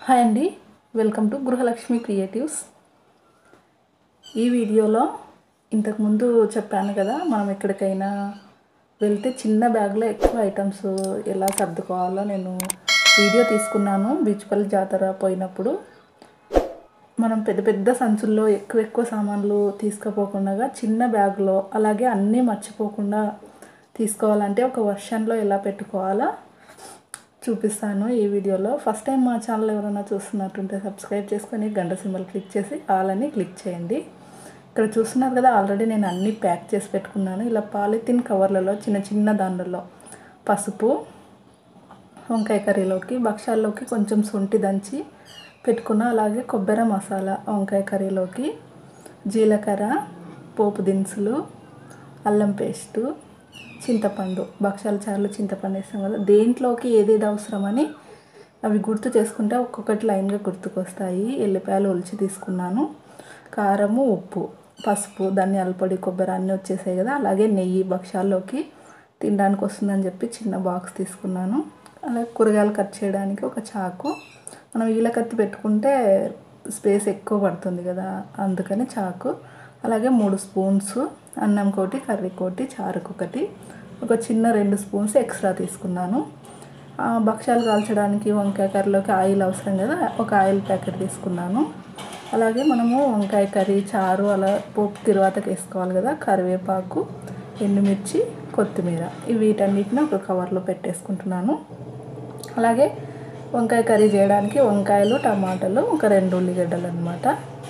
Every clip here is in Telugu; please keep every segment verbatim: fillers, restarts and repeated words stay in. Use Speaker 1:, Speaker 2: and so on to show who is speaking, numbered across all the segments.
Speaker 1: హాయ్ అండి, వెల్కమ్ టు గృహలక్ష్మి క్రియేటివ్స్. ఈ వీడియోలో ఇంతకుముందు చెప్పాను కదా, మనం ఎక్కడికైనా వెళ్తే చిన్న బ్యాగ్లో ఎక్కువ ఐటమ్స్ ఎలా సర్దుకోవాలో నేను వీడియో తీసుకున్నాను. బీచ్పల్లి జాతర పోయినప్పుడు మనం పెద్ద పెద్ద సంచుల్లో ఎక్కువ ఎక్కువ సామాన్లు తీసుకుపోకుండా చిన్న బ్యాగ్లో, అలాగే అన్నీ మర్చిపోకుండా తీసుకోవాలంటే ఒక వర్షన్లో ఎలా పెట్టుకోవాలో చూపిస్తాను ఈ వీడియోలో. ఫస్ట్ టైం మా ఛానల్ ఎవరైనా చూస్తున్నట్టుంటే సబ్స్క్రైబ్ చేసుకొని గంట సింబల్ క్లిక్ చేసి ఆల్ అని క్లిక్ చేయండి. ఇక్కడ చూస్తున్నారు కదా, ఆల్రెడీ నేను అన్నీ ప్యాక్ చేసి పెట్టుకున్నాను. ఇలా పాలిథిన్ కవర్లలో చిన్న చిన్న దాంట్లో పసుపు, వంకాయ కర్రీలోకి, భక్షాల్లోకి కొంచెం శొంఠి దంచి పెట్టుకున్న, అలాగే కొబ్బరి మసాలా వంకాయ కర్రీలోకి, జీలకర్ర, పోపు దినుసులు, అల్లం పేస్టు, చింతపండు, భక్షాల చారులో చింతపండు వేస్తాం కదా, దేంట్లోకి ఏదేది అవసరమని అవి గుర్తు చేసుకుంటే ఒక్కొక్కటి లైన్గా గుర్తుకొస్తాయి. ఎల్లిపాయలు ఒలిచి తీసుకున్నాను, కారము, ఉప్పు, పసుపు, ధనియాల పొడి, కొబ్బరి అన్నీ వచ్చేసాయి కదా. అలాగే నెయ్యి, భక్షాల్లోకి తినడానికి వస్తుందని చెప్పి చిన్న బాక్స్ తీసుకున్నాను. అలాగే కూరగాయలు కట్ చేయడానికి ఒక చాకు, మనం ఈల కత్తి పెట్టుకుంటే స్పేస్ ఎక్కువ పడుతుంది కదా, అందుకని చాకు. అలాగే మూడు స్పూన్స్ అన్నం కోటి, కర్రీ కోటి, చారుకు ఒకటి, ఒక చిన్న రెండు స్పూన్స్ ఎక్స్ట్రా తీసుకున్నాను. భక్షాలు కాల్చడానికి వంకాయ కర్రీలోకి ఆయిల్ అవసరం కదా, ఒక ఆయిల్ ప్యాకెట్ తీసుకున్నాను. అలాగే మనము వంకాయ కర్రీ, చారు అలా పోపు తిరువాతకి వేసుకోవాలి కదా, కరివేపాకు, ఎండుమిర్చి, కొత్తిమీర, వీటన్నిటిని ఒక కవర్లో పెట్టేసుకుంటున్నాను. అలాగే వంకాయ కర్రీ చేయడానికి వంకాయలు, టమాటాలు, ఒక రెండు ఉల్లిగడ్డలు అన్నమాట.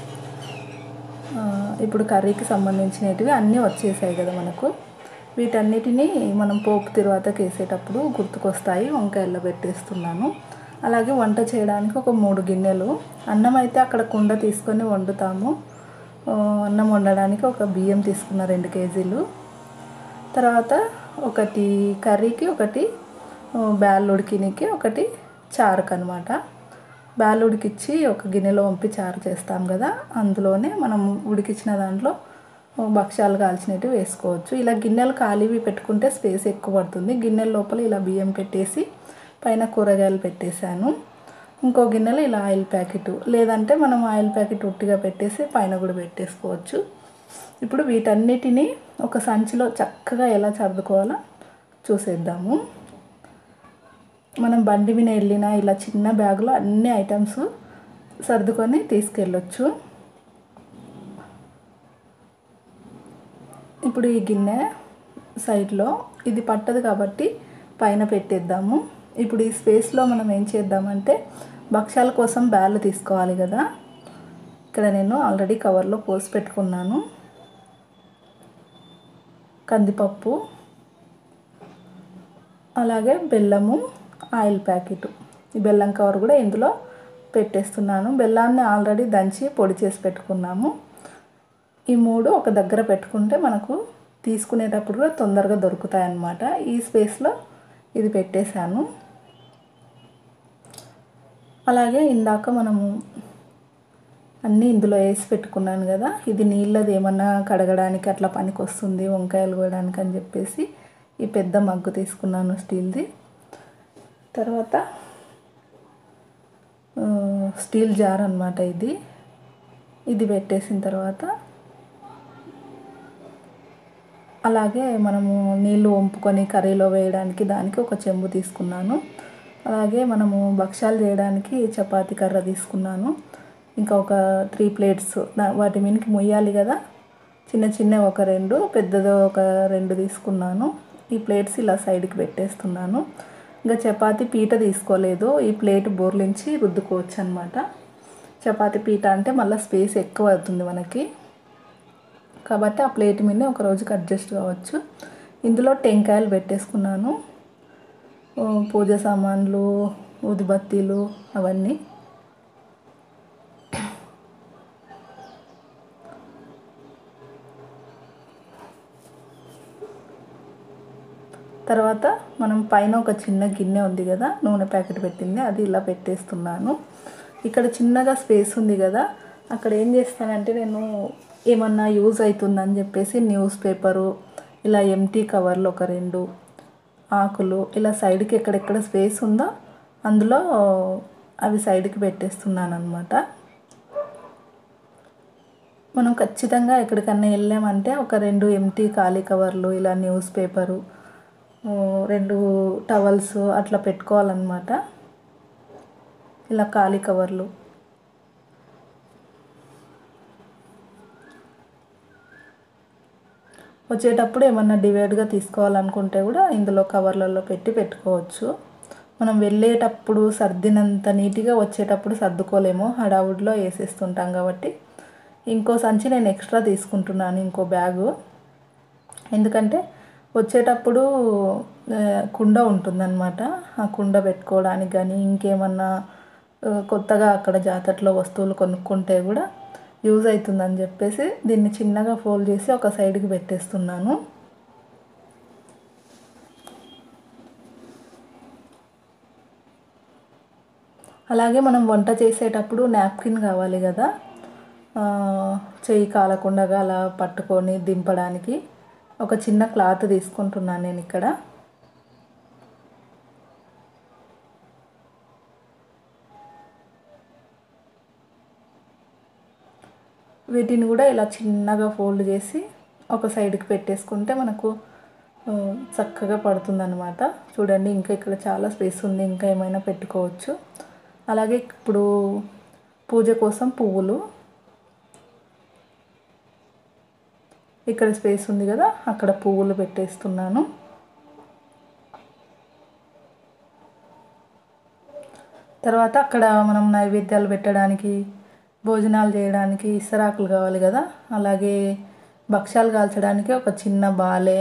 Speaker 1: ఇప్పుడు కర్రీకి సంబంధించినవి అన్నీ వచ్చేసాయి కదా మనకు. వీటన్నిటిని మనం పోపు తిరువాతకి వేసేటప్పుడు గుర్తుకొస్తాయి, వంకాయల్లో పెట్టేస్తున్నాను. అలాగే వంట చేయడానికి ఒక మూడు గిన్నెలు, అన్నం అయితే అక్కడ కుండ తీసుకొని వండుతాము. అన్నం వండడానికి ఒక బియ్యం తీసుకున్న రెండు కేజీలు. తర్వాత ఒకటి కర్రీకి, ఒకటి బ్యాల్ ఉడికినికి, ఒకటి చారుకు అనమాట. బ్యాల్ ఉడికిచ్చి ఒక గిన్నెలో వంపి చారు చేస్తాం కదా, అందులోనే మనం ఉడికించిన దాంట్లో భక్షాలు కాల్చినవి వేసుకోవచ్చు. ఇలా గిన్నెలు ఖాళీవి పెట్టుకుంటే స్పేస్ ఎక్కువ పడుతుంది. గిన్నెల లోపల ఇలా బియ్యం పెట్టేసి పైన కూరగాయలు పెట్టేశాను. ఇంకో గిన్నెలో ఇలా ఆయిల్ ప్యాకెట్, లేదంటే మనం ఆయిల్ ప్యాకెట్ ఉట్టిగా పెట్టేసి పైన కూడా పెట్టేసుకోవచ్చు. ఇప్పుడు వీటన్నిటినీ ఒక సంచిలో చక్కగా ఎలా సర్దుకోవాలో చూసేద్దాము. మనం బండి మీద వెళ్ళినా ఇలా చిన్న బ్యాగ్లో అన్ని ఐటమ్స్ సర్దుకొని తీసుకెళ్ళొచ్చు. ఇప్పుడు ఈ గిన్నె సైడ్లో ఇది పట్టదు కాబట్టి పైన పెట్టేద్దాము. ఇప్పుడు ఈ స్పేస్లో మనం ఏం చేద్దామంటే భక్షాల కోసం బ్యాళ్ళు తీసుకోవాలి కదా. ఇక్కడ నేను ఆల్రెడీ కవర్లో పోసి పెట్టుకున్నాను. కందిపప్పు, అలాగే బెల్లము, ఆయిల్ ప్యాకెట్, ఈ బెల్లం కవర్ కూడా ఇందులో పెట్టేస్తున్నాను. బెల్లాన్ని ఆల్రెడీ దంచి పొడి చేసి పెట్టుకున్నాము. ఈ మూడు ఒక దగ్గర పెట్టుకుంటే మనకు తీసుకునేటప్పుడు కూడా తొందరగా దొరుకుతాయి అన్నమాట. ఈ స్పేస్లో ఇది పెట్టేశాను. అలాగే ఇందాక మనము అన్నీ ఇందులో వేసి పెట్టుకున్నాను కదా, ఇది నీళ్ళది ఏమన్నా కడగడానికి అట్లా పనికి వస్తుంది, వంకాయలు కోయడానికి అని చెప్పేసి ఈ పెద్ద మగ్గు తీసుకున్నాను స్టీల్ది. తర్వాత స్టీల్ జార్ అన్నమాట ఇది. ఇది పెట్టేసిన తర్వాత అలాగే మనము నీళ్ళు వంపుకొని కర్రీలో వేయడానికి దానికి ఒక చెంబు తీసుకున్నాను. అలాగే మనము భక్షాలు చేయడానికి చపాతీ కర్ర తీసుకున్నాను. ఇంకా ఒక త్రీ ప్లేట్స్, వాటి మీదకి మొయ్యాలి కదా, చిన్న చిన్న ఒక రెండు, పెద్దదో ఒక రెండు తీసుకున్నాను. ఈ ప్లేట్స్ ఇలా సైడ్కి పెట్టేస్తున్నాను. ఇంకా చపాతీ పీట తీసుకోలేదు, ఈ ప్లేట్ బోర్లించి రుద్దుకోవచ్చు అనమాట. చపాతీ పీట అంటే మళ్ళీ స్పేస్ ఎక్కువ అవుతుంది మనకి, కాబట్టి ఆ ప్లేట్ మీదనే ఒక రోజుకి అడ్జస్ట్ కావచ్చు. ఇందులో టెంకాయలు పెట్టేసుకున్నాను, పూజ సామాన్లు, ఊదిబత్తీలు అవన్నీ. తర్వాత మనం పైన ఒక చిన్న గిన్నె ఉంది కదా, నూనె ప్యాకెట్ పెట్టింది, అది ఇలా పెట్టేస్తున్నాను. ఇక్కడ చిన్నగా స్పేస్ ఉంది కదా, అక్కడ ఏం చేస్తానంటే నేను ఏమన్నా యూజ్ అవుతుందని చెప్పేసి న్యూస్ పేపరు, ఇలా ఎంటీ కవర్లు ఒక రెండు, ఆకులు ఇలా సైడ్కి ఎక్కడెక్కడ స్పేస్ ఉందో అందులో అవి సైడ్కి పెట్టేస్తున్నాను అనమాట. మనం ఖచ్చితంగా ఎక్కడికన్నా వెళ్ళామంటే ఒక రెండు ఎంటీ ఖాళీ కవర్లు, ఇలా న్యూస్ పేపరు, రెండు టవల్స్ అట్లా పెట్టుకోవాలన్నమాట. ఇలా ఖాళీ కవర్లు. వచ్చేటప్పుడు ఏమన్నా డివైడ్గా తీసుకోవాలనుకుంటే కూడా ఇందులో కవర్లలో పెట్టి పెట్టుకోవచ్చు. మనం వెళ్ళేటప్పుడు సర్దినంత నీట్గా వచ్చేటప్పుడు సర్దుకోలేము, హడావుడిలో వేసేస్తుంటాం కాబట్టి ఇంకో సంచి నేను ఎక్స్ట్రా తీసుకుంటున్నాను, ఇంకో బ్యాగు. ఎందుకంటే వచ్చేటప్పుడు కుండ ఉంటుందన్నమాట, ఆ కుండ పెట్టుకోవడానికి కానీ ఇంకేమన్నా కొత్తగా అక్కడ జాతరలో వస్తువులు కొనుక్కుంటే కూడా యూజ్ అవుతుందని చెప్పేసి దీన్ని చిన్నగా ఫోల్డ్ చేసి ఒక సైడ్కి పెట్టేస్తున్నాను. అలాగే మనం వంట చేసేటప్పుడు నాప్కిన్ కావాలి కదా, చెయ్యి కాలకుండా అలా పట్టుకొని దింపడానికి ఒక చిన్న క్లాత్ తీసుకుంటున్నాను నేను ఇక్కడ. వీటిని కూడా ఇలా చిన్నగా ఫోల్డ్ చేసి ఒక సైడ్కి పెట్టేసుకుంటే మనకు చక్కగా పడుతుందన్నమాట. చూడండి, ఇంకా ఇక్కడ చాలా స్పేస్ ఉంది, ఇంకా ఏమైనా పెట్టుకోవచ్చు. అలాగే ఇప్పుడు పూజ కోసం పువ్వులు, ఇక్కడ స్పేస్ ఉంది కదా, అక్కడ పువ్వులు పెట్టేస్తున్నాను. తర్వాత అక్కడ మనం నైవేద్యాలు పెట్టడానికి, భోజనాలు చేయడానికి ఇస్తరాకులు కావాలి కదా, అలాగే భక్ష్యాలు కాల్చడానికి ఒక చిన్న బాలే,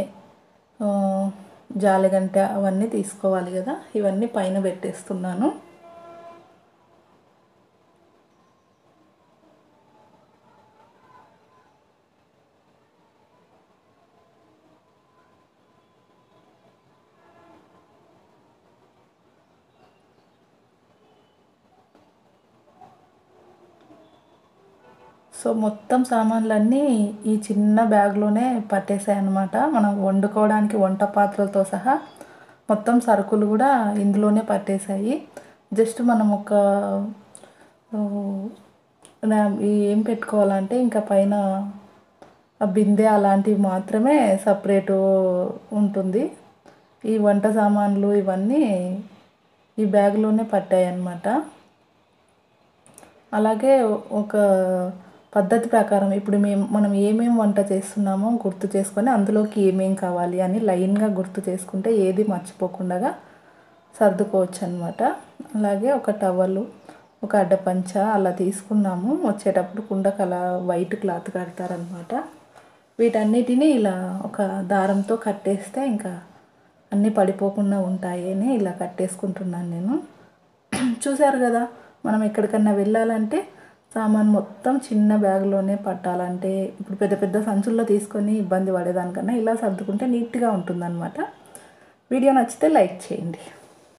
Speaker 1: జాలగంట అవన్నీ తీసుకోవాలి కదా, ఇవన్నీ పైన పెట్టేస్తున్నాను. సో మొత్తం సామాన్లన్నీ ఈ చిన్న బ్యాగ్లోనే పట్టేసాయి అన్నమాట. మనం వండుకోవడానికి వంట పాత్రలతో సహా మొత్తం సరుకులు కూడా ఇందులోనే పట్టేశాయి. జస్ట్ మనం ఒక ఏం పెట్టుకోవాలంటే ఇంకా పైన బిందె అలాంటివి మాత్రమే సపరేటు ఉంటుంది. ఈ వంట సామాన్లు ఇవన్నీ ఈ బ్యాగ్లోనే పట్టాయి అన్నమాట. అలాగే ఒక పద్ధతి ప్రకారం ఇప్పుడు మేము మనం ఏమేమి వంట చేస్తున్నామో గుర్తు చేసుకొని అందులోకి ఏమేం కావాలి అని లైన్గా గుర్తు చేసుకుంటే ఏది మర్చిపోకుండా సర్దుకోవచ్చు అన్నమాట. అలాగే ఒక టవలు, ఒక అడ్డపంచ అలా తీసుకున్నాము. వచ్చేటప్పుడు కుండకు అలా వైట్ క్లాత్ కడతారనమాట. వీటన్నిటిని ఇలా ఒక దారంతో కట్టేస్తే ఇంకా అన్నీ పడిపోకుండా ఉంటాయి అని ఇలా కట్టేసుకుంటున్నాను నేను. చూశారు కదా, మనం ఎక్కడికన్నా వెళ్ళాలంటే సామాన్ మొత్తం చిన్న బ్యాగ్లోనే పట్టాలంటే ఇప్పుడు పెద్ద పెద్ద సంచుల్లో తీసుకొని ఇబ్బంది పడేదానికన్నా ఇలా సర్దుకుంటే నీట్గా ఉంటుందన్నమాట. వీడియో నచ్చితే లైక్ చేయండి.